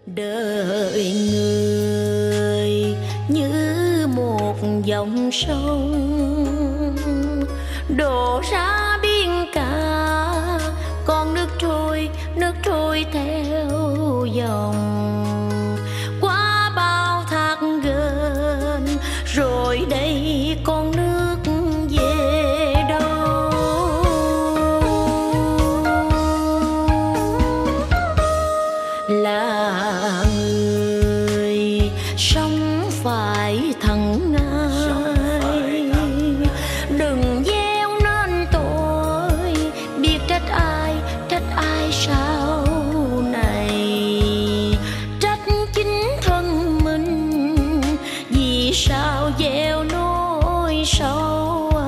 Đời người như một dòng sông đổ ra biển cả, con nước trôi theo dòng qua bao thác gân, rồi đây con nước về đâu. Là người sống phải thẳng ngay, đừng gieo nên tội, biết trách ai sau này, trách chính thân mình, vì sao gieo nỗi sầu.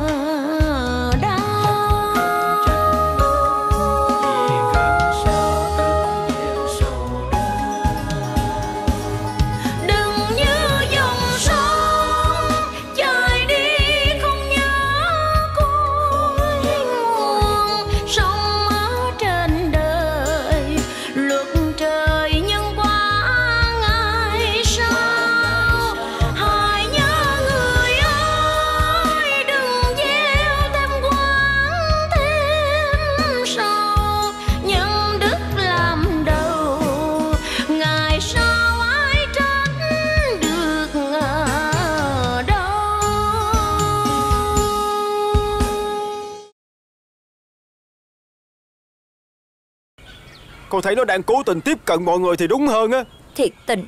Con thấy nó đang cố tình tiếp cận mọi người thì đúng hơn á. Thiệt tình.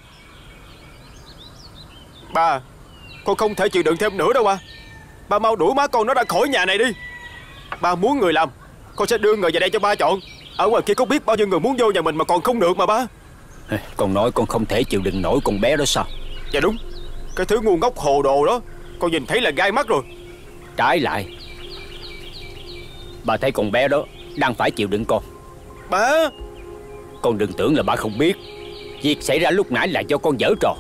Ba, con không thể chịu đựng thêm nữa đâu ba. Ba mau đuổi má con nó ra khỏi nhà này đi. Ba muốn người làm, con sẽ đưa người về đây cho ba chọn. Ở ngoài kia có biết bao nhiêu người muốn vô nhà mình mà còn không được mà ba. Con nói con không thể chịu đựng nổi con bé đó sao? Dạ đúng. Cái thứ ngu ngốc hồ đồ đó con nhìn thấy là gai mắt rồi. Trái lại, bà thấy con bé đó đang phải chịu đựng con. Ba, con đừng tưởng là bà không biết. Việc xảy ra lúc nãy là do con giở trò.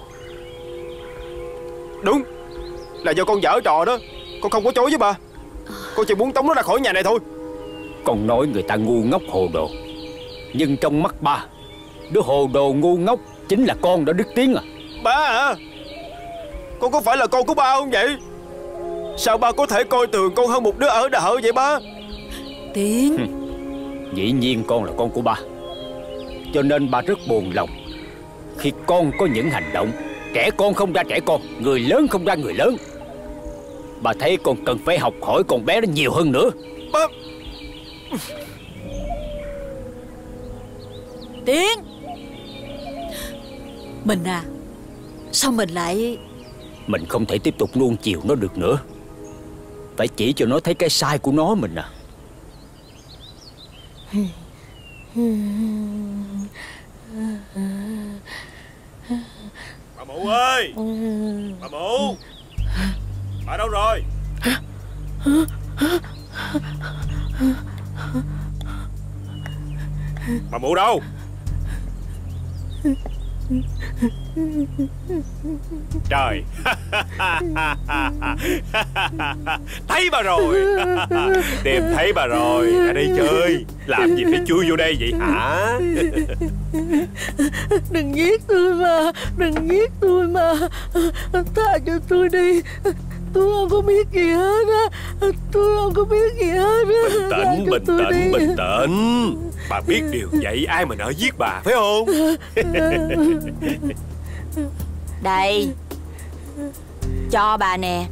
Đúng, là do con giở trò đó. Con không có chối với ba. Con chỉ muốn tống nó ra khỏi nhà này thôi. Con nói người ta ngu ngốc hồ đồ, nhưng trong mắt ba, đứa hồ đồ ngu ngốc chính là con đó Đức Tiến à. Ba à, con có phải là con của ba không vậy? Sao ba có thể coi thường con hơn một đứa ở đợ vậy ba? Tiến, dĩ nhiên con là con của ba, cho nên ba rất buồn lòng khi con có những hành động trẻ con không ra trẻ con, người lớn không ra người lớn. Bà thấy con cần phải học hỏi con bé đó nhiều hơn nữa. Ba... Tiến, mình à, sao mình lại... Mình không thể tiếp tục nuông chiều nó được nữa. Phải chỉ cho nó thấy cái sai của nó mình à. Bà Mụ ơi, bà Mụ, bà đâu rồi? Bà Mụ đâu? Trời. Thấy bà rồi. Tìm thấy bà rồi. Ra đây chơi. Làm gì phải chui vô đây vậy hả? Đừng giết tôi mà, đừng giết tôi mà. Tha cho tôi đi. Tôi không có biết gì hết á. Tôi không có biết gì hết á. Bình tĩnh. Bà biết điều vậy ai mà nỡ giết bà phải không? Đây, cho bà nè.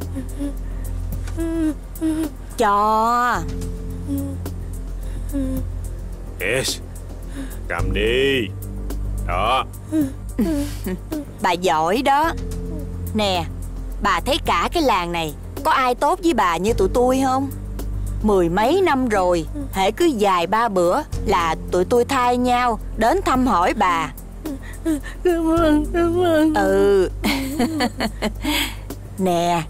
Cho. Yes, cầm đi. Đó. Bà giỏi đó. Nè, bà thấy cả cái làng này có ai tốt với bà như tụi tôi không? 10 mấy năm rồi, hễ cứ vài ba bữa là tụi tôi thay nhau đến thăm hỏi bà. Cảm ơn. Ừ. Nè,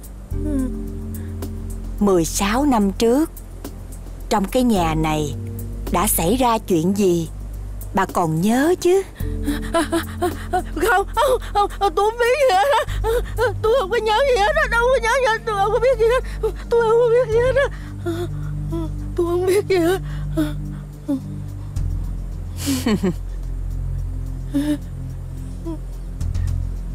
16 năm trước, trong cái nhà này đã xảy ra chuyện gì bà còn nhớ chứ? Không, tôi không biết gì hết á. Tôi không có nhớ gì hết á. Đâu có nhớ gì hết. Tôi không có biết gì hết. Tôi không có biết gì hết á. Tôi không biết gì hết.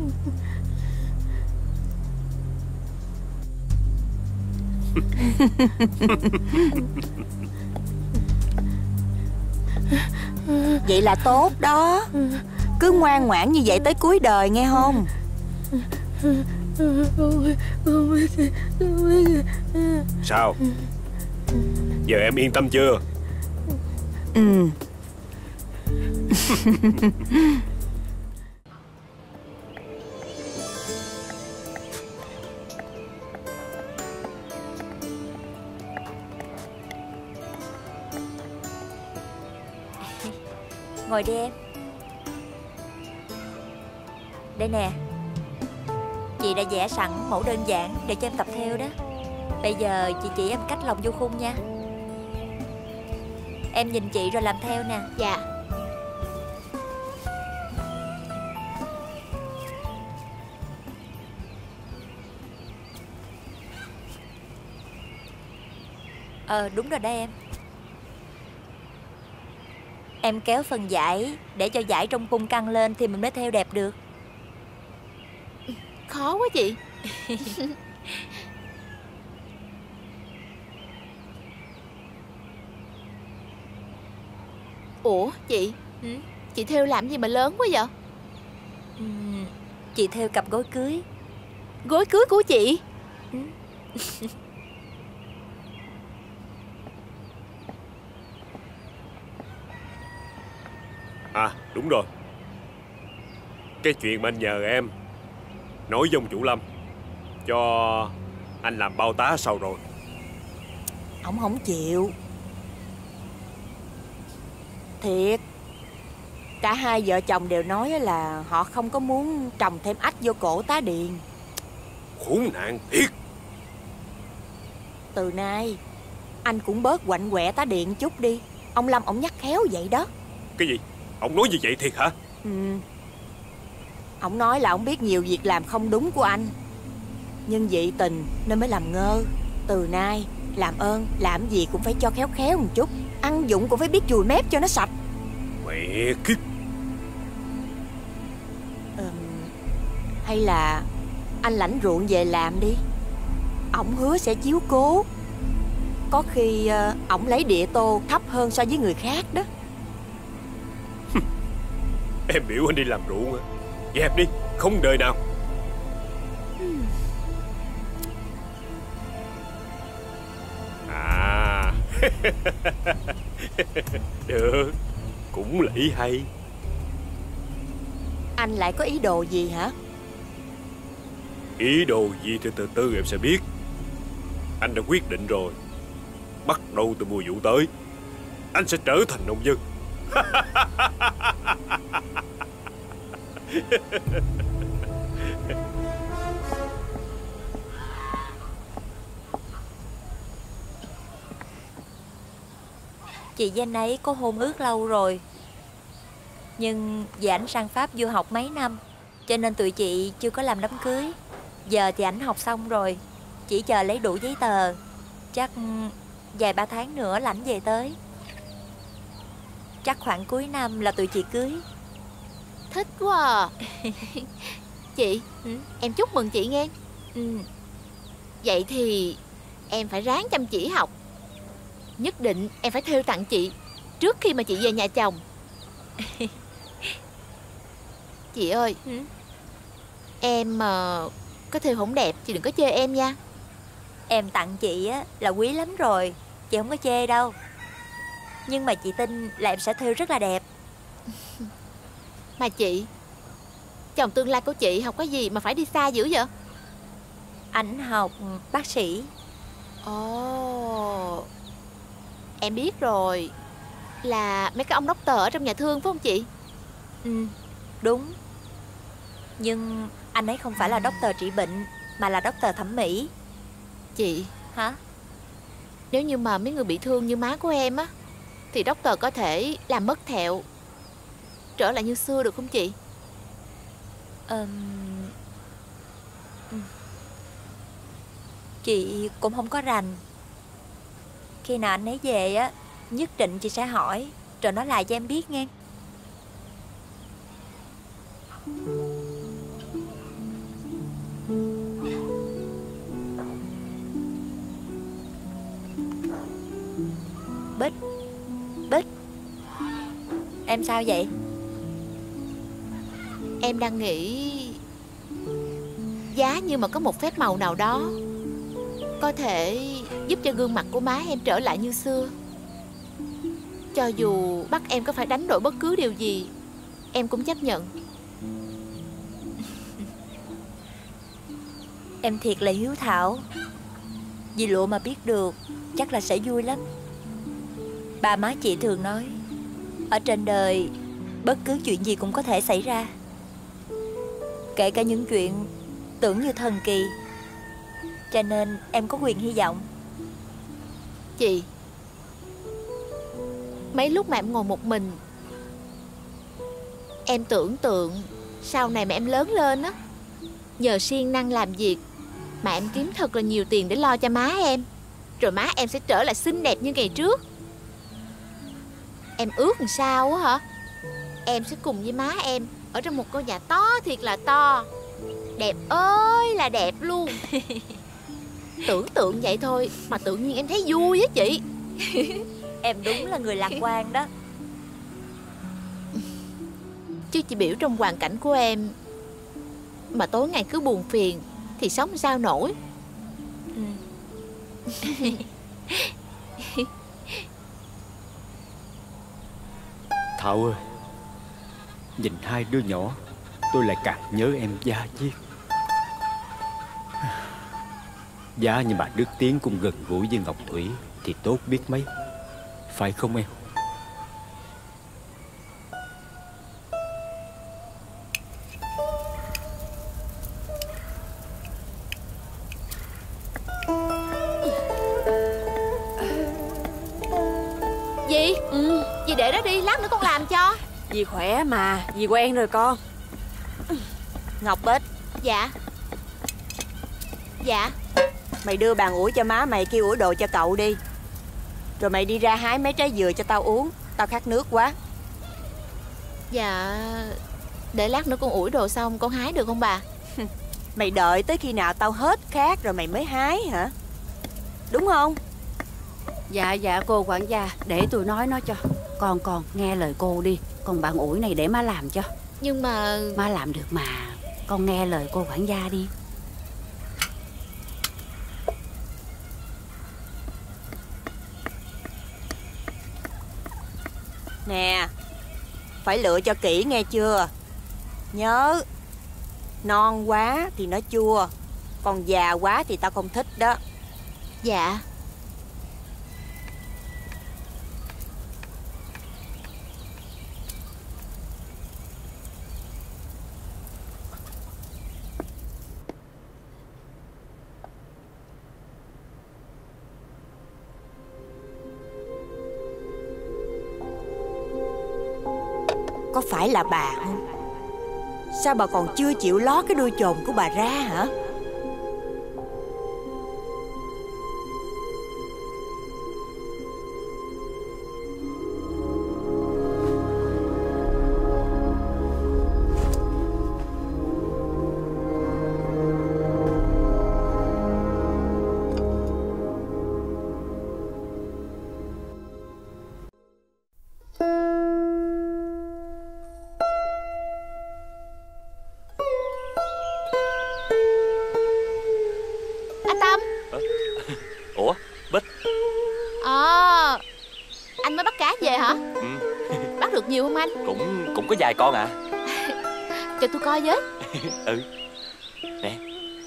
Vậy là tốt đó. Cứ ngoan ngoãn như vậy tới cuối đời nghe không? Sao? Giờ em yên tâm chưa? Ừ. Ngồi đi em. Đây nè, chị đã vẽ sẵn mẫu đơn giản để cho em tập theo đó. Bây giờ chị chỉ em cách lòng vô khung nha. Em nhìn chị rồi làm theo nè. Dạ. Đúng rồi đó em. Em kéo phần dải để cho dải trong khung căng lên thì mình mới theo đẹp được. Khó quá chị. Ủa chị, chị theo làm gì mà lớn quá vậy? Chị theo cặp gối cưới. Gối cưới của chị? À đúng rồi, cái chuyện mà anh nhờ em nói với ông chủ Lâm cho anh làm bao tá sao rồi? Ổng không chịu. Thiệt, cả hai vợ chồng đều nói là họ không có muốn trồng thêm ách vô cổ tá điền. Khốn nạn thiệt. Từ nay anh cũng bớt quạnh quẹ tá điện chút đi. Ông Lâm ổng nhắc khéo vậy đó. Cái gì? Ông nói như vậy thiệt hả? Ổng nói là ổng biết nhiều việc làm không đúng của anh, nhưng dị tình nên mới làm ngơ. Từ nay làm ơn làm gì cũng phải cho khéo khéo một chút. Ăn dụng cũng phải biết chùi mép cho nó sạch. Mẹ kiếp. Hay là anh lãnh ruộng về làm đi. Ổng hứa sẽ chiếu cố. Có khi ổng lấy địa tô thấp hơn so với người khác đó. Em biểu anh đi làm ruộng hả? Dẹp đi, không đời nào. À. Được, cũng lỹ hay. Anh lại có ý đồ gì hả? Ý đồ gì thì từ từ em sẽ biết. Anh đã quyết định rồi. Bắt đầu từ mùa vụ tới, anh sẽ trở thành nông dân. Chị với anh ấy có hôn ước lâu rồi, nhưng vì ảnh sang Pháp du học mấy năm cho nên tụi chị chưa có làm đám cưới. Giờ thì ảnh học xong rồi, chỉ chờ lấy đủ giấy tờ. Chắc vài 3 tháng nữa là ảnh về tới. Chắc khoảng cuối năm là tụi chị cưới. Thích quá à. Chị, em chúc mừng chị nghe. Vậy thì em phải ráng chăm chỉ học. Nhất định em phải thêu tặng chị trước khi mà chị về nhà chồng. Chị ơi, em mà có thêu không đẹp chị đừng có chê em nha. Em tặng chị á là quý lắm rồi, chị không có chê đâu. Nhưng mà chị tin là em sẽ thêu rất là đẹp. Mà chị, chồng tương lai của chị học cái gì mà phải đi xa dữ vậy? Ảnh học bác sĩ. Ồ, em biết rồi. Là mấy cái ông doctor ở trong nhà thương phải không chị? Đúng. Nhưng anh ấy không phải là doctor trị bệnh, mà là doctor thẩm mỹ. Chị, hả? Nếu như mà mấy người bị thương như má của em á, thì doctor có thể làm mất thẹo, trở lại như xưa được không chị? Chị cũng không có rành. Khi nào anh ấy về á, nhất định chị sẽ hỏi, rồi nói lại cho em biết nghe. Em sao vậy? Em đang nghĩ giá như mà có một phép màu nào đó có thể giúp cho gương mặt của má em trở lại như xưa. Cho dù bắt em có phải đánh đổi bất cứ điều gì, em cũng chấp nhận. Em thiệt là hiếu thảo. Dì Lụa mà biết được chắc là sẽ vui lắm. Ba má chị thường nói, ở trên đời bất cứ chuyện gì cũng có thể xảy ra, kể cả những chuyện tưởng như thần kỳ. Cho nên em có quyền hy vọng. Chị, mấy lúc mà em ngồi một mình, em tưởng tượng sau này mà em lớn lên á, nhờ siêng năng làm việc mà em kiếm thật là nhiều tiền để lo cho má em. Rồi má em sẽ trở lại xinh đẹp như ngày trước. Em ước làm sao á hả? Em sẽ cùng với má em ở trong một ngôi nhà to thiệt là to, đẹp ơi là đẹp luôn. Tưởng tượng vậy thôi mà tự nhiên em thấy vui á chị. Em đúng là người lạc quan đó. Chứ chị biểu trong hoàn cảnh của em mà tối ngày cứ buồn phiền thì sống sao nổi. Thảo ơi, nhìn hai đứa nhỏ tôi lại càng nhớ em da diết. Giá như bà Đức Tiến cũng gần gũi với Ngọc Thủy thì tốt biết mấy, phải không em? Dì, dì để đó đi, lát nữa con làm cho. Dì khỏe mà, dì quen rồi con. Ngọc Bích, Dạ. Dạ. mày đưa bàn ủi cho má mày, kêu ủi đồ cho cậu đi. Rồi mày đi ra hái mấy trái dừa cho tao uống, tao khát nước quá. Dạ. Để lát nữa con ủi đồ xong con hái được không bà? Mày đợi tới khi nào tao hết khát rồi mày mới hái hả? Đúng không? Dạ cô quản gia, để tôi nói nó cho. Con nghe lời cô đi. Còn bàn ủi này để má làm cho. Nhưng mà Má làm được mà. Con nghe lời cô quản gia đi. Nè, phải lựa cho kỹ nghe chưa? Nhớ, non quá thì nó chua, còn già quá thì tao không thích đó. dạ. Có phải là bà không? Sao bà còn chưa chịu lót cái đuôi chồn của bà ra hả? Ủa, Bích? Anh mới bắt cá về hả? Bắt được nhiều không anh? Cũng có vài con à. Cho tôi coi với. Ừ. Nè.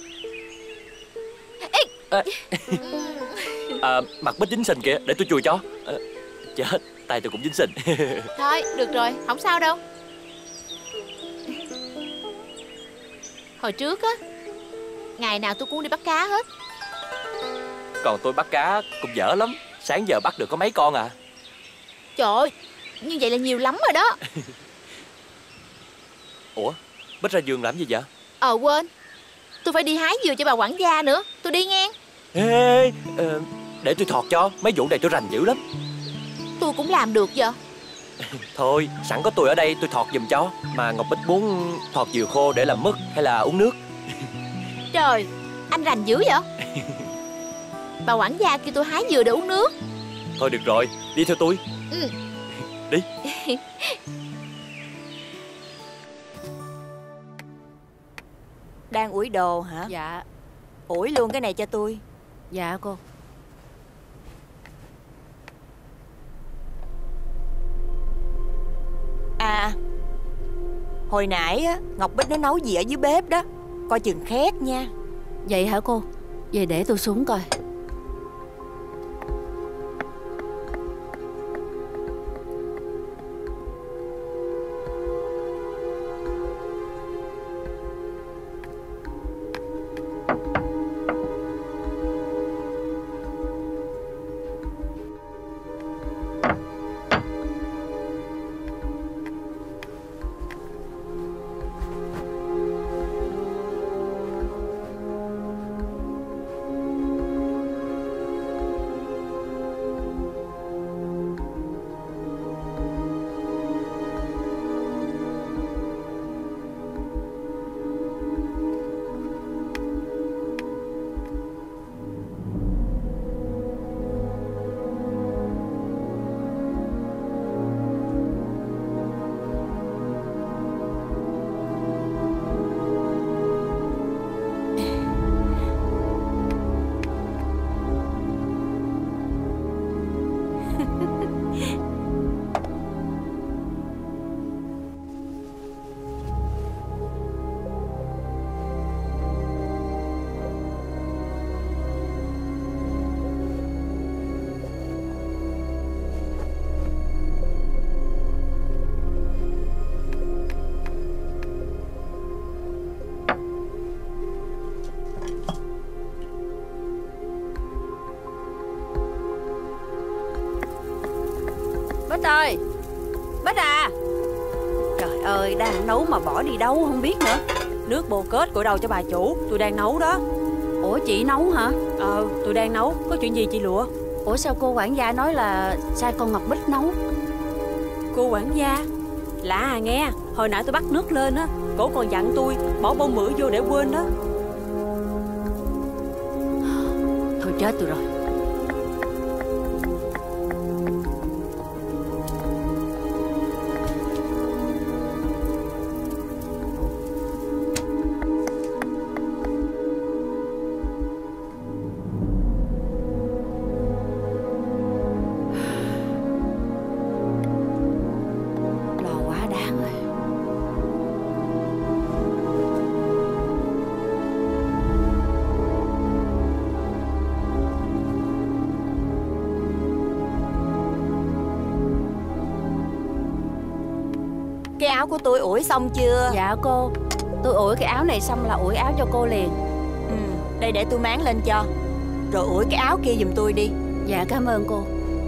Mặt Bích dính sình kìa, để tôi chùi cho. Chết, tay tôi cũng dính sình. Thôi, được rồi, không sao đâu. Hồi trước á, ngày nào tôi cũng đi bắt cá hết. Còn tôi bắt cá cũng dở lắm. Sáng giờ bắt được có mấy con à. Trời ơi, như vậy là nhiều lắm rồi đó. Ủa, Bích ra vườn làm gì vậy? Quên, tôi phải đi hái dừa cho bà quản gia nữa. Tôi đi ngang. Ê, để tôi thọt cho. Mấy vụ này tôi rành dữ lắm. Tôi cũng làm được vậy. Thôi, sẵn có tôi ở đây tôi thọt giùm cho. Mà Ngọc Bích muốn thọt dừa khô để làm mứt hay là uống nước? Trời, anh rành dữ vậy. Bà quản gia kêu tôi hái dừa để uống nước. Thôi được rồi, đi theo tôi. Ừ. Đi. Đang ủi đồ hả? Dạ. Ủi luôn cái này cho tôi. Dạ cô. À, hồi nãy á, Ngọc Bích nó nấu gì ở dưới bếp đó, coi chừng khét nha. Vậy hả cô? Vậy để tôi xuống coi. Bích ơi, Bích à. Trời ơi, đang nấu mà bỏ đi đâu không biết nữa. Nước bồ kết của đâu cho bà chủ, tôi đang nấu đó. Ủa chị nấu hả? Tôi đang nấu, có chuyện gì chị Lụa? Ủa sao cô quản gia nói là sai con Ngọc Bích nấu? Cô quản gia? Lạ à nghe, hồi nãy tôi bắt nước lên á, cổ còn dặn tôi bỏ bông mữa vô để quên đó. Thôi chết tôi rồi. Cái áo của tôi ủi xong chưa? Dạ cô, tôi ủi cái áo này xong là ủi áo cho cô liền. Đây để tôi máng lên cho. Rồi ủi cái áo kia giùm tôi đi. Dạ cảm ơn cô.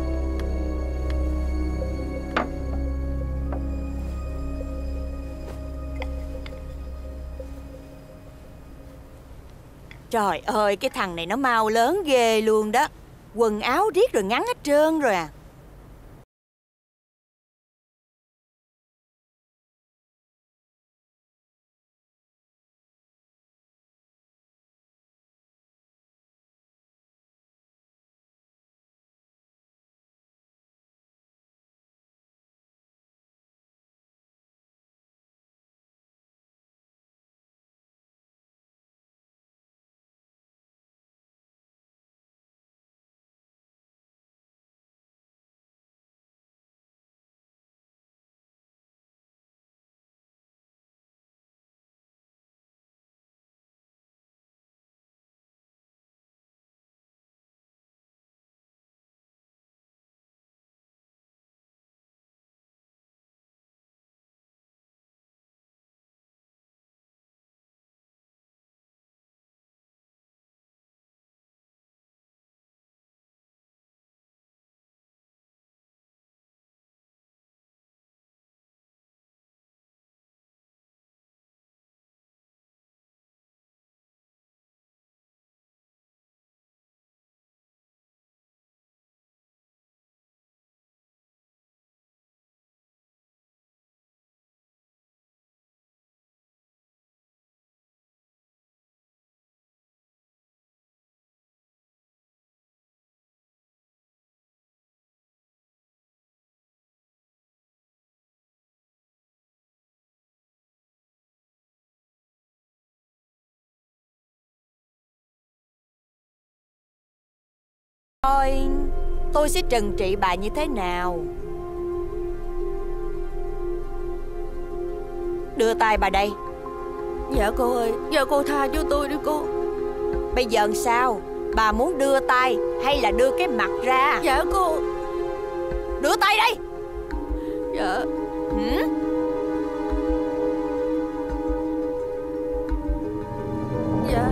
Trời ơi, cái thằng này nó mau lớn ghê luôn đó. Quần áo riết rồi ngắn hết trơn rồi à. coi tôi sẽ trừng trị bà như thế nào. Đưa tay bà đây. Dạ cô ơi, dạ cô tha cho tôi đi cô. Bây giờ sao? Bà muốn đưa tay hay là đưa cái mặt ra? Dạ cô. Đưa tay đây. Dạ. Dạ.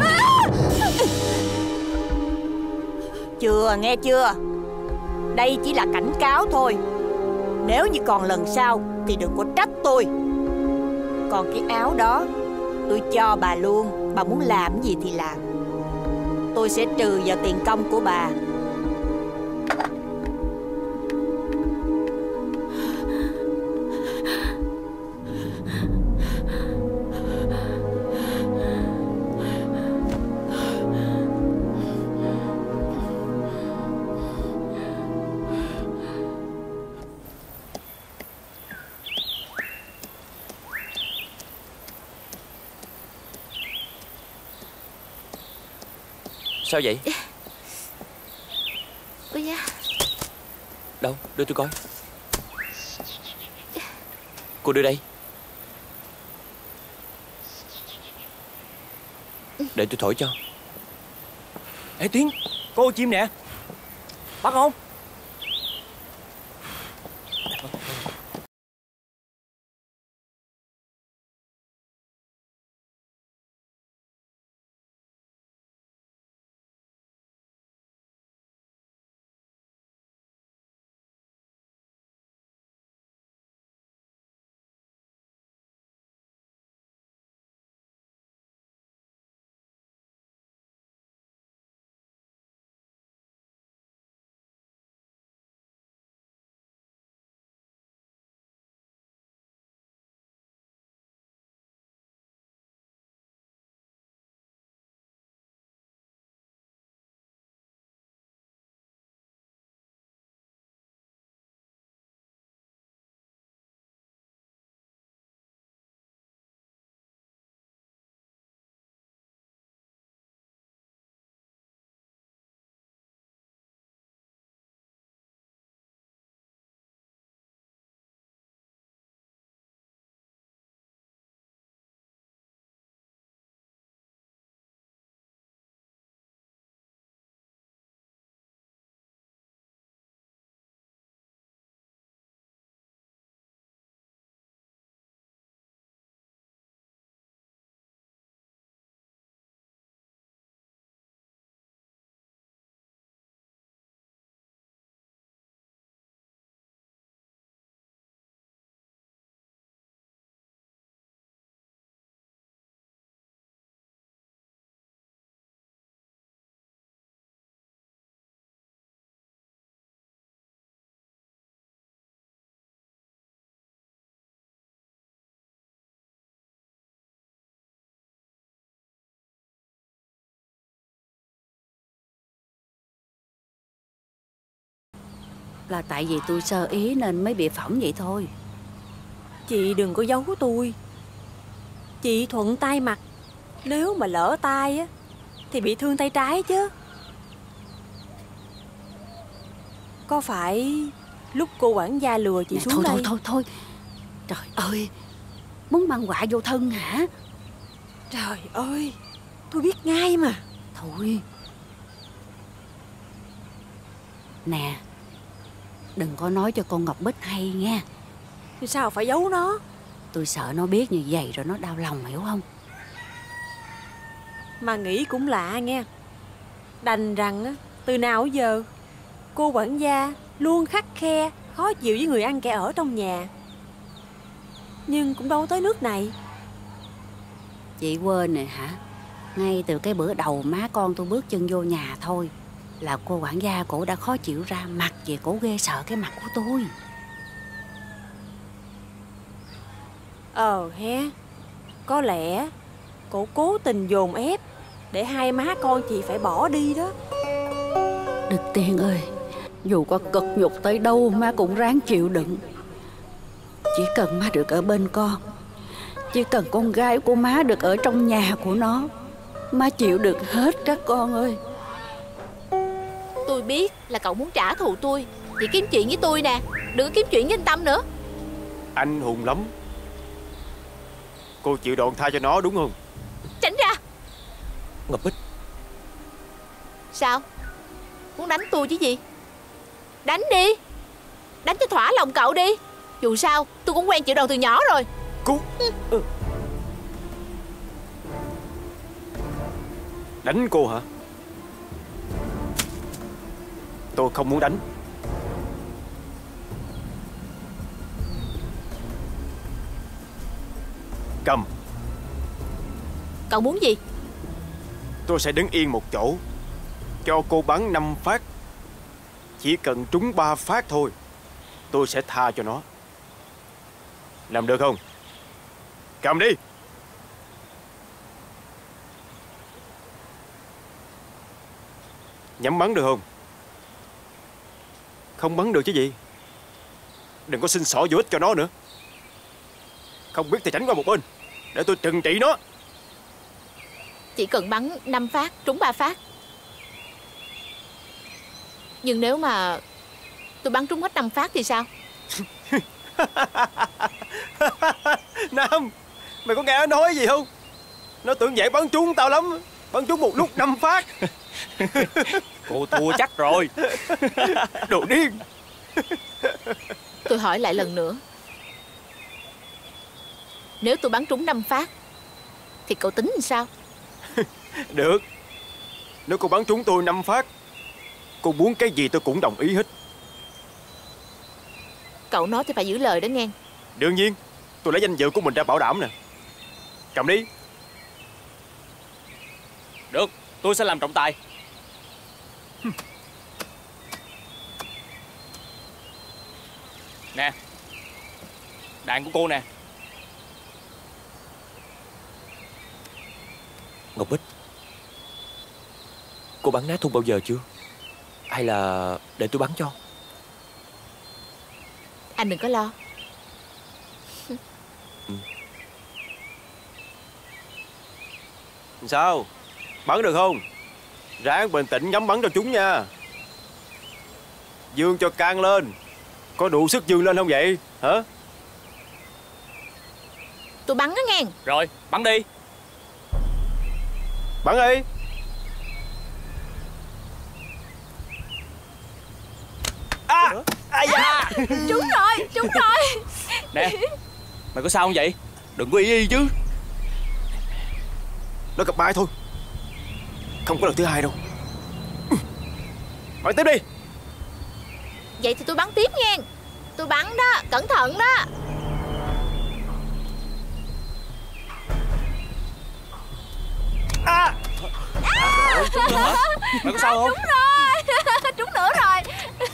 Chưa, nghe chưa? Đây chỉ là cảnh cáo thôi. Nếu như còn lần sau thì đừng có trách tôi. Còn cái áo đó tôi cho bà luôn. Bà muốn làm gì thì làm. Tôi sẽ trừ vào tiền công của bà. Sao vậy? Ôi da. Đâu, đưa tôi coi. Cô đưa đây. Để tôi thổi cho. Ê Tiến, cô chim nè. Bắt không? Là tại vì tôi sơ ý nên mới bị phỏng vậy thôi. Chị đừng có giấu tôi. Chị thuận tay mặc. Nếu mà lỡ tay á thì bị thương tay trái chứ. Có phải lúc cô quản gia lừa chị Nè, xuống đây? Thôi. Trời ơi, muốn mang họa vô thân hả? Trời ơi, tôi biết ngay mà. Thôi. Nè, đừng có nói cho con Ngọc Bích hay nha. Thì sao phải giấu nó? Tôi sợ nó biết như vậy rồi nó đau lòng, hiểu không? Mà nghĩ cũng lạ nghe. Đành rằng á, từ nào giờ cô quản gia luôn khắt khe, khó chịu với người ăn kẻ ở trong nhà. Nhưng cũng đâu tới nước này. Chị quên rồi hả? Ngay từ cái bữa đầu má con tôi bước chân vô nhà thôi là cô quản gia cổ đã khó chịu ra mặt vì cổ ghê sợ cái mặt của tôi. He, có lẽ cổ cố tình dồn ép để hai má con chị phải bỏ đi đó. Đức Tiên ơi, dù có cực nhục tới đâu má cũng ráng chịu đựng. Chỉ cần má được ở bên con, chỉ cần con gái của má được ở trong nhà của nó, má chịu được hết các con ơi. Tôi Tôi biết là cậu muốn trả thù tôi thì kiếm chuyện với tôi nè, đừng có kiếm chuyện với anh Tâm nữa. Anh hùng lắm. Cô chịu đòn tha cho nó đúng không? Tránh ra. Ngọc Bích. Sao? Muốn đánh tôi chứ gì? Đánh đi. Đánh cho thỏa lòng cậu đi. Dù sao tôi cũng quen chịu đòn từ nhỏ rồi. Cô Đánh cô hả? Tôi không muốn đánh. Cầm. Cậu muốn gì? Tôi sẽ đứng yên một chỗ, cho cô bắn 5 phát. Chỉ cần trúng 3 phát thôi, tôi sẽ tha cho nó. Làm được không? Cầm đi. Nhắm bắn được không? Không bắn được chứ gì. Đừng có xin xỏ vô ích cho nó nữa. Không biết thì tránh qua một bên để tôi trừng trị nó. Chỉ cần bắn 5 phát, trúng 3 phát. Nhưng nếu mà tôi bắn trúng hết 5 phát thì sao? Nam, mày có nghe nó nói gì không? Nó tưởng vậy bắn trúng tao lắm. Bắn trúng một lúc 5 phát. Cô thua chắc rồi. Đồ điên. Tôi hỏi lại lần nữa. Nếu tôi bắn trúng 5 phát thì cậu tính làm sao? Được. Nếu cô bắn trúng tôi 5 phát, cô muốn cái gì tôi cũng đồng ý hết. Cậu nói thì phải giữ lời đó nghe. Đương nhiên. Tôi lấy danh dự của mình ra bảo đảm nè. Cầm đi. Được, tôi sẽ làm trọng tài. Nè, đạn của cô nè. Ngọc Bích, cô bắn nát Thun bao giờ chưa? Hay là để tôi bắn cho? Anh đừng có lo. Sao? Bắn được không? Ráng bình tĩnh ngắm bắn cho chúng nha. Dương cho căng lên. Có đủ sức dương lên không vậy? Hả? Tôi bắn đó nghe. Rồi, bắn đi. Bắn đi. Da. Trúng rồi, trúng rồi. Nè, mày có sao không vậy? Đừng có y chứ. Nó gặp mai thôi. Không có lần thứ hai đâu. Bắn tiếp đi. Vậy thì tôi bắn tiếp nghe. Tôi bắn đó, cẩn thận đó. Trúng nữa hả? Mày có sao không? Trúng rồi. Trúng nữa rồi.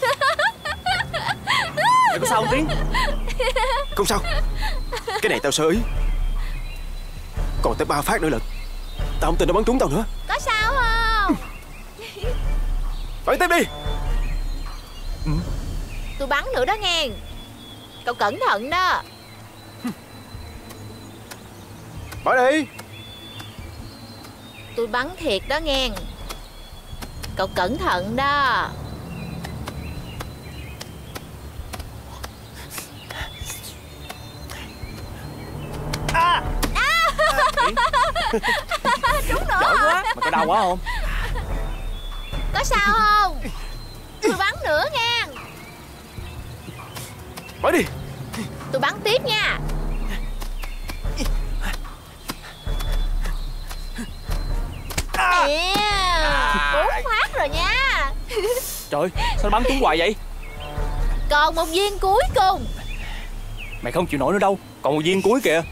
Mày có sao không Tiến? Không sao. Cái này tao sơ ý. Còn tới 3 phát nữa lận. Tao không tin nó bắn trúng tao nữa. Có sao không? Bắn tiếp đi. Tôi bắn nữa đó nghe. Cậu cẩn thận đó. Bắn đi. Tôi bắn thiệt đó nghe. Cậu cẩn thận đó. Trúng nữa. Giỏi quá. Mày có đau quá không? Có sao không? Tôi bắn nữa nha. Bắn đi. Tôi bắn tiếp nha. Yeah, 4 phát rồi nha. Trời, sao nó bắn trúng hoài vậy? Còn một viên cuối cùng. Mày không chịu nổi nữa đâu. Còn một viên cuối kìa.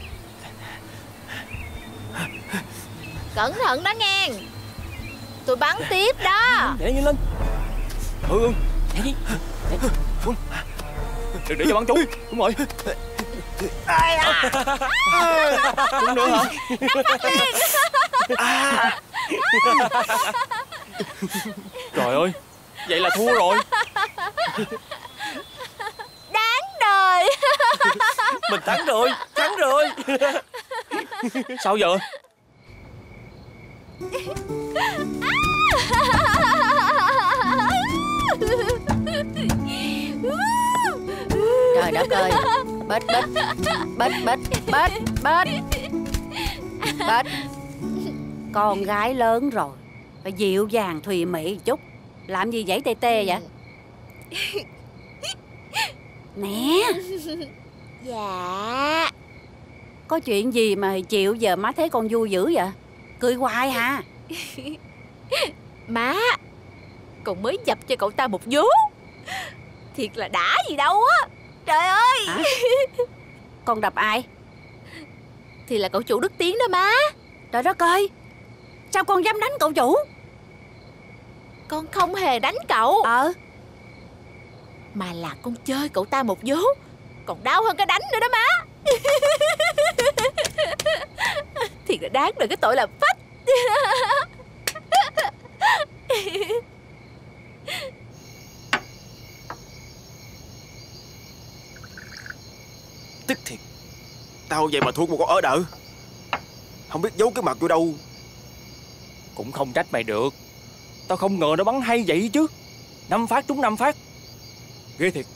Cẩn thận đó nghe. Tôi bắn tiếp đó. Nhảy nhanh lên. Nhảy đi. Đừng để cho bắn trúng. Đúng rồi. Trúng nữa hả? 5 phát liền. Trời ơi, vậy là thua rồi. Đáng đời. Mình thắng rồi. Thắng rồi. Sao giờ? Trời đất ơi. Bết bết bết bết bết bết bết. Con gái lớn rồi, phải dịu dàng thùy mị chút. Làm gì giãy tê tê vậy? Nè. Dạ. Có chuyện gì mà chịu giờ má thấy con vui dữ vậy? Cười hoài hả? Má, con mới dập cho cậu ta một vố. Thiệt là đã gì đâu á. Trời ơi. Hả? Con đập ai? Thì là cậu chủ Đức Tiến đó má. Trời đất ơi, sao con dám đánh cậu chủ? Con không hề đánh cậu. Mà là con chơi cậu ta một vố. Còn đau hơn cái đánh nữa đó má. Thiệt là đáng được cái tội làm phách. Tức thiệt. Tao vậy mà thua một con ở đợ. Không biết giấu cái mặt vô đâu. Cũng không trách mày được. Tao không ngờ nó bắn hay vậy chứ. 5 phát trúng 5 phát. Ghê thiệt.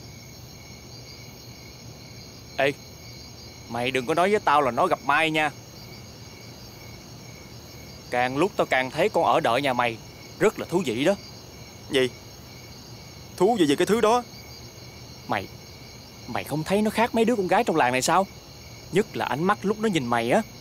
Ê, mày đừng có nói với tao là nó gặp Mai nha. Càng lúc tao càng thấy con ở đợi nhà mày rất là thú vị đó. Gì? Thú vị gì cái thứ đó? Mày không thấy nó khác mấy đứa con gái trong làng này sao? Nhất là ánh mắt lúc nó nhìn mày á.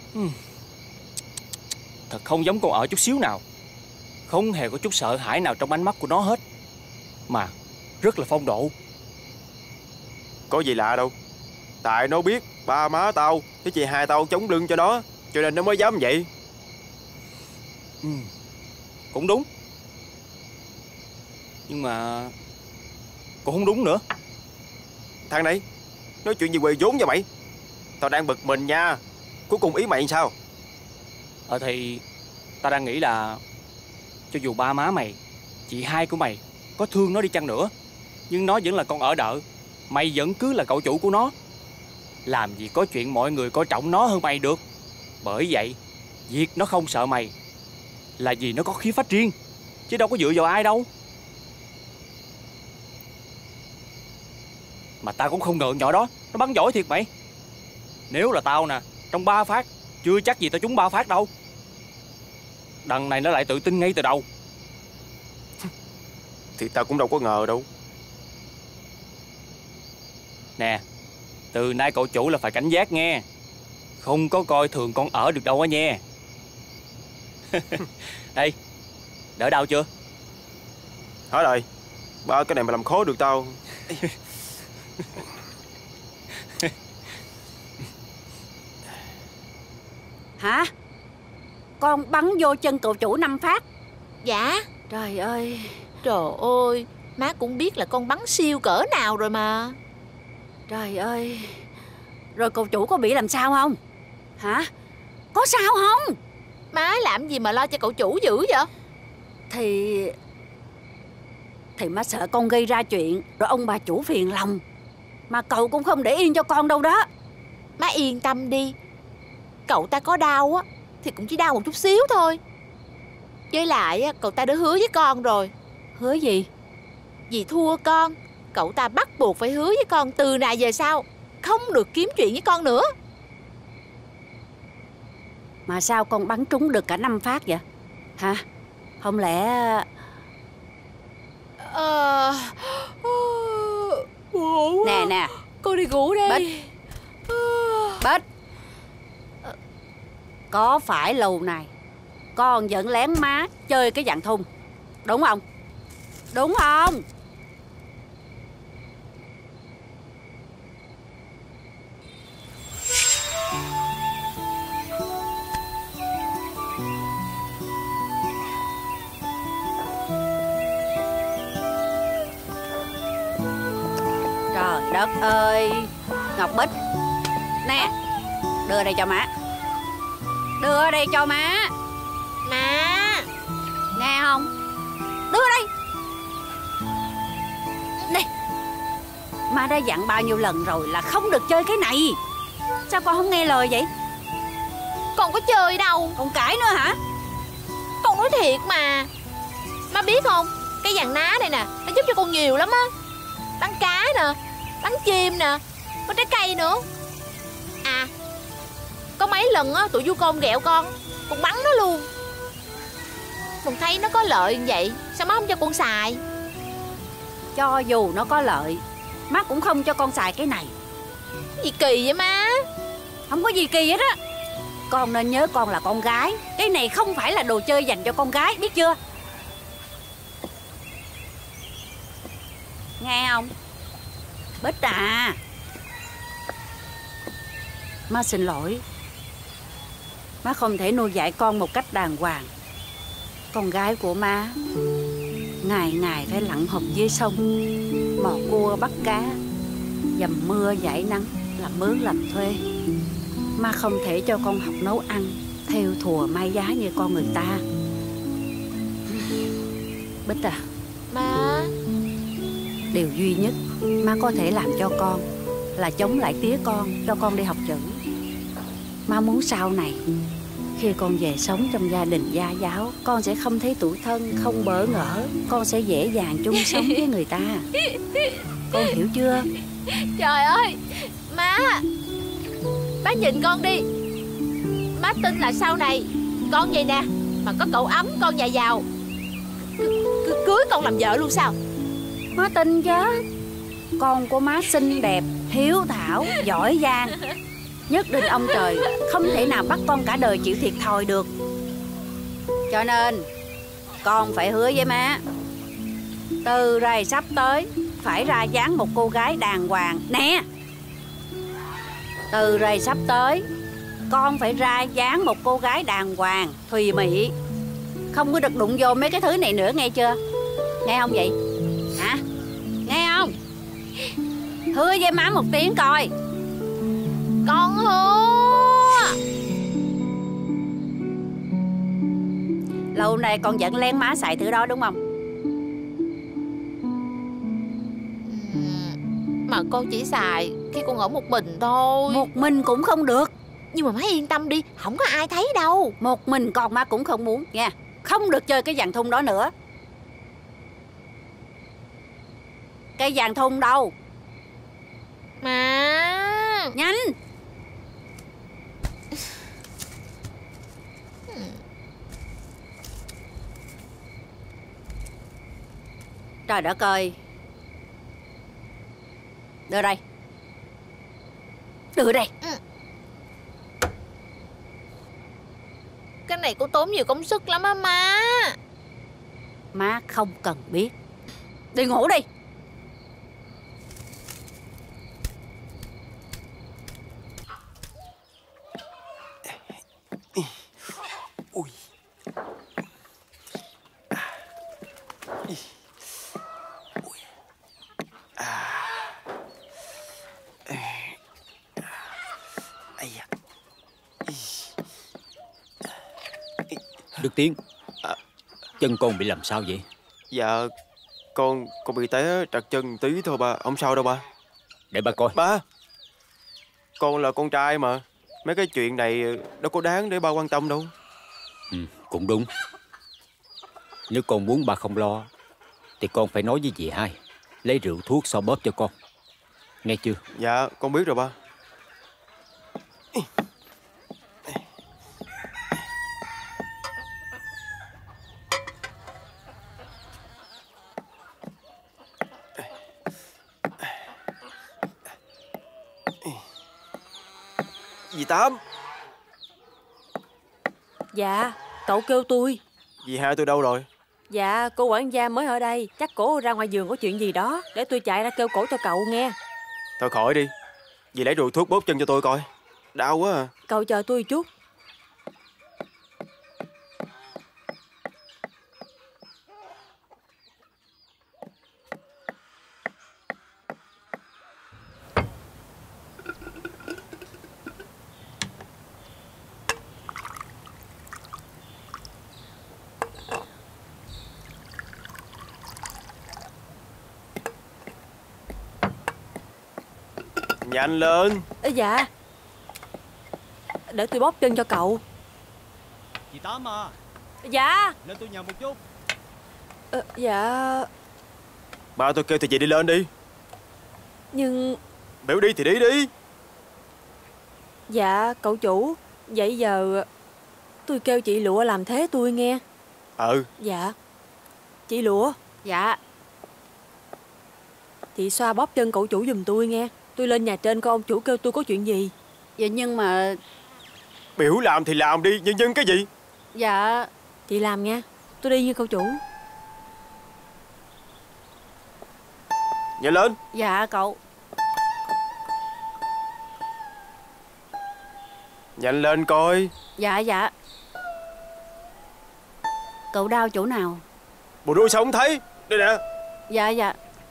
Thật không giống con ở chút xíu nào. Không hề có chút sợ hãi nào trong ánh mắt của nó hết. Mà rất là phong độ. Có gì lạ đâu. Tại nó biết ba má tao với chị hai tao chống lưng cho nó, cho nên nó mới dám vậy. Cũng đúng. Nhưng mà cũng không đúng nữa. Thằng này nói chuyện gì quê vốn vậy mày? Tao đang bực mình nha. Cuối cùng ý mày sao? Thì tao đang nghĩ là cho dù ba má mày, chị hai của mày có thương nó đi chăng nữa, nhưng nó vẫn là con ở đợ. Mày vẫn cứ là cậu chủ của nó. Làm gì có chuyện mọi người coi trọng nó hơn mày được. Bởi vậy việc nó không sợ mày là vì nó có khí phách riêng, chứ đâu có dựa vào ai đâu. Mà tao cũng không ngờ nhỏ đó nó bắn giỏi thiệt mày. Nếu là tao nè, trong 3 phát chưa chắc gì tao trúng 3 phát đâu. Đằng này nó lại tự tin ngay từ đầu. Thì tao cũng đâu có ngờ đâu. Nè, từ nay cậu chủ là phải cảnh giác nghe. Không có coi thường con ở được đâu á nha. Đây, đỡ đau chưa? Hỏi đời, ba cái này mà làm khó được tao. Hả? Con bắn vô chân cậu chủ 5 phát. Dạ. Trời ơi. Trời ơi, má cũng biết là con bắn siêu cỡ nào rồi mà. Trời ơi. Rồi cậu chủ có bị làm sao không? Hả? Có sao không? Má làm gì mà lo cho cậu chủ dữ vậy? Thì má sợ con gây ra chuyện rồi ông bà chủ phiền lòng. Mà cậu cũng không để yên cho con đâu đó. Má yên tâm đi. Cậu ta có đau á thì cũng chỉ đau một chút xíu thôi. Với lại cậu ta đã hứa với con rồi. Hứa gì? Vì thua con, cậu ta bắt buộc phải hứa với con từ nay về sau không được kiếm chuyện với con nữa. Mà sao con bắn trúng được cả 5 phát vậy? Hả? Không lẽ... Nè con đi ngủ đây. Bết. Có phải lâu này con vẫn lén má chơi cái dạng thun, đúng không? Đúng không? Trời đất ơi. Ngọc Bích, nè, đưa đây cho má. Đưa đây cho má. Má, nghe không? Đưa đây. Đây. Má đã dặn bao nhiêu lần rồi là không được chơi cái này. Sao con không nghe lời vậy? con có chơi đâu. Con cãi nữa hả? Con nói thiệt mà. Má biết không, Cái vàng ná này nè, nó giúp cho con nhiều lắm á. Bắn cá nè, bắn chim nè, có trái cây nữa. À, có mấy lần á tụi du côn ghẹo con bắn nó luôn. Con thấy nó có lợi như vậy, sao má không cho con xài? Cho dù nó có lợi, má cũng không cho con xài cái này. Cái gì kỳ vậy má? Không có gì kỳ hết á. Con nên nhớ con là con gái. Cái này không phải là đồ chơi dành cho con gái, biết chưa? Nghe không? Bích à, má xin lỗi. Má không thể nuôi dạy con một cách đàng hoàng. Con gái của má ngày ngày phải lặn hộp dưới sông, mò cua bắt cá, dầm mưa dãi nắng, làm mướn làm thuê. Má không thể cho con học nấu ăn, theo thùa mai giá như con người ta. Bích à, Má, điều duy nhất má có thể làm cho con là chống lại tía con, cho con đi học chữ. Má muốn sau này khi con về sống trong gia đình gia giáo, con sẽ không thấy tủi thân, không bỡ ngỡ. Con sẽ dễ dàng chung sống với người ta. Con hiểu chưa? trời ơi, má nhìn con đi. Má tin là sau này con vậy nè mà có cậu ấm, con nhà giàu, cứ cưới con làm vợ luôn sao? Má tin chứ. Con của má xinh đẹp, hiếu thảo, giỏi giang. Nhất định ông trời không thể nào bắt con cả đời chịu thiệt thòi được. Cho nên con phải hứa với má, từ rày sắp tới phải ra dáng một cô gái đàng hoàng. Nè, từ rày sắp tới con phải ra dáng một cô gái đàng hoàng, thùy mị. Không có được đụng vô mấy cái thứ này nữa, nghe chưa? Nghe không vậy? Hả? Nghe không? Hứa với má một tiếng coi. Con hứa. Lâu nay con vẫn lén má xài thứ đó đúng không? Mà con chỉ xài khi con ở một mình thôi. Một mình cũng không được. Nhưng mà má yên tâm đi, không có ai thấy đâu. Một mình con má cũng không muốn nha. Không được chơi cái vàng thun đó nữa. Cái vàng thun đâu? Má, nhanh. Trời đất ơi. Đưa đây. Đưa đây. Cái này có tốn nhiều công sức lắm á má. Má không cần biết. Đi ngủ đi. Ui. Đức Tiến, chân con bị làm sao vậy? Dạ, con bị té trật chân tí thôi ba, không sao đâu ba. Để ba coi. Ba, con là con trai mà, mấy cái chuyện này đâu có đáng để ba quan tâm đâu. Cũng đúng. Nếu con muốn ba không lo thì con phải nói với dì hai lấy rượu thuốc xoa bóp cho con, nghe chưa? Dạ, con biết rồi ba. Dì Tám. Dạ, cậu kêu tôi. Dì hai tôi đâu rồi? Dạ, cô quản gia mới ở đây. Chắc cổ ra ngoài vườn có chuyện gì đó. Để tôi chạy ra kêu cổ cho cậu nghe. Thôi khỏi đi. Dì lấy rượu thuốc bóp chân cho tôi coi. Đau quá à. Cậu chờ tôi chút. Nhanh lên. Dạ. Để tôi bóp chân cho cậu. Chị Tám à, Dạ. lên tôi nhờ một chút. Dạ. Ba tôi kêu thì chị đi lên đi. Nhưng... Biểu đi thì đi đi. Dạ cậu chủ, vậy giờ tôi kêu chị Lụa làm thế tôi nghe. Dạ. Chị Lụa. Dạ. Chị xoa bóp chân cậu chủ giùm tôi nghe. Tôi lên nhà trên coi ông chủ kêu tôi có chuyện gì. Dạ nhưng mà... Biểu làm thì làm đi, nhưng cái gì? Dạ. Chị làm nha, tôi đi như cậu chủ. Nhanh lên. Dạ cậu. Nhanh lên coi. Dạ dạ. Cậu đau chỗ nào? Bộ đuôi sao không thấy? Đây nè. Dạ dạ.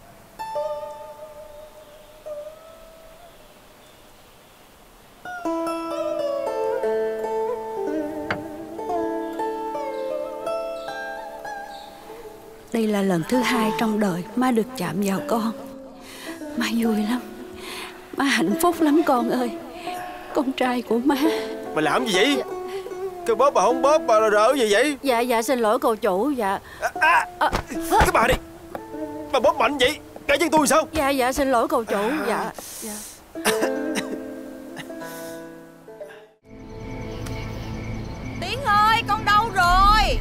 Đây là lần thứ 2 trong đời má được chạm vào con. Má vui lắm. Má hạnh phúc lắm con ơi. Con trai của má. Mà làm gì vậy? Cái bóp mà không bóp mà rỡ gì vậy? Dạ dạ xin lỗi cậu chủ. Dạ. Cái bà đi. Bà bóp mạnh vậy gãy chân tôi sao? Dạ dạ xin lỗi cậu chủ. Dạ dạ. Tiến ơi, con đâu rồi?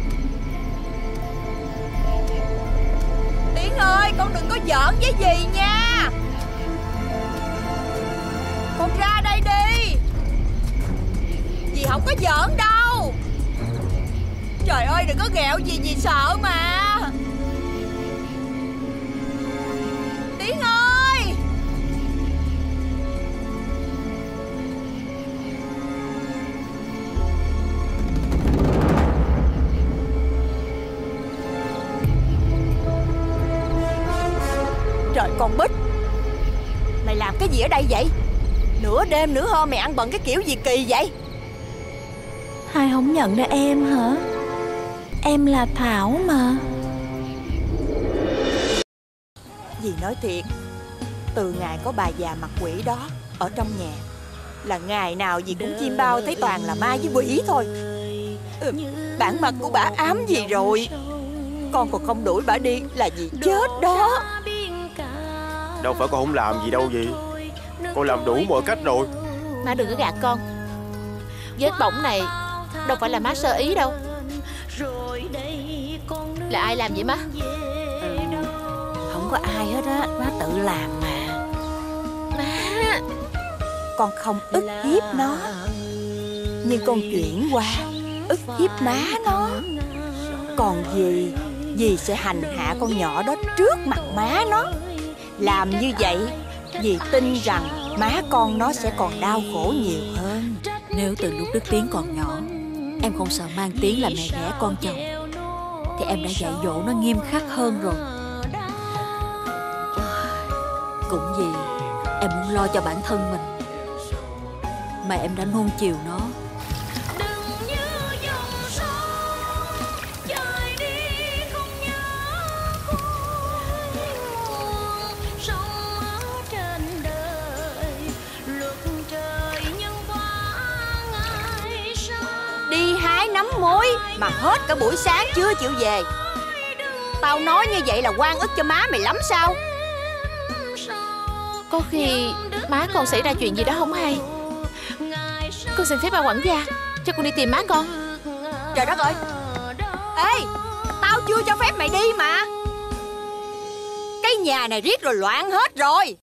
Tiến ơi, con đừng có giỡn với dì nha. Con ra đây đi. Dì không có giỡn đâu. Trời ơi, đừng có ghẹo dì sợ mà. Tiến ơi. Trời, con Bích, mày làm cái gì ở đây vậy? Nửa đêm nửa hôm mày ăn bận cái kiểu gì kỳ vậy? Hai không nhận ra em hả? Em là Thảo mà. Dì nói thiệt, từ ngày có bà già mặt quỷ đó ở trong nhà là ngày nào dì cũng chim bao thấy toàn là ma với quỷ thôi. Bản mặt của bả ám gì rồi. Con còn không đuổi bả đi là dì chết đó. Đâu phải con không làm gì đâu gì. Con làm đủ mọi cách rồi. Má đừng có gạt con. Vết bỏng này đâu phải là má sơ ý đâu. Là ai làm vậy má? Không có ai hết á, má tự làm mà. Má, con không ức hiếp nó, nhưng con chuyển qua ức hiếp má nó. Còn dì sẽ hành hạ con nhỏ đó trước mặt má nó. Làm như vậy, dì tin rằng má con nó sẽ còn đau khổ nhiều hơn. Nếu từ lúc Đức Tiến còn nhỏ em không sợ mang tiếng là mẹ ghẻ con chồng, thì em đã dạy dỗ nó nghiêm khắc hơn rồi. Cũng vì em muốn lo cho bản thân mình mà em đã nuông chiều nó. Đi hái nấm mối mà hết cả buổi sáng chưa chịu về. Tao nói như vậy là oan ức cho má mày lắm sao? có khi má con xảy ra chuyện gì đó không hay. Con xin phép bà quản gia cho con đi tìm má con. Trời đất ơi! Ê, tao chưa cho phép mày đi mà. Cái nhà này riết rồi loạn hết rồi.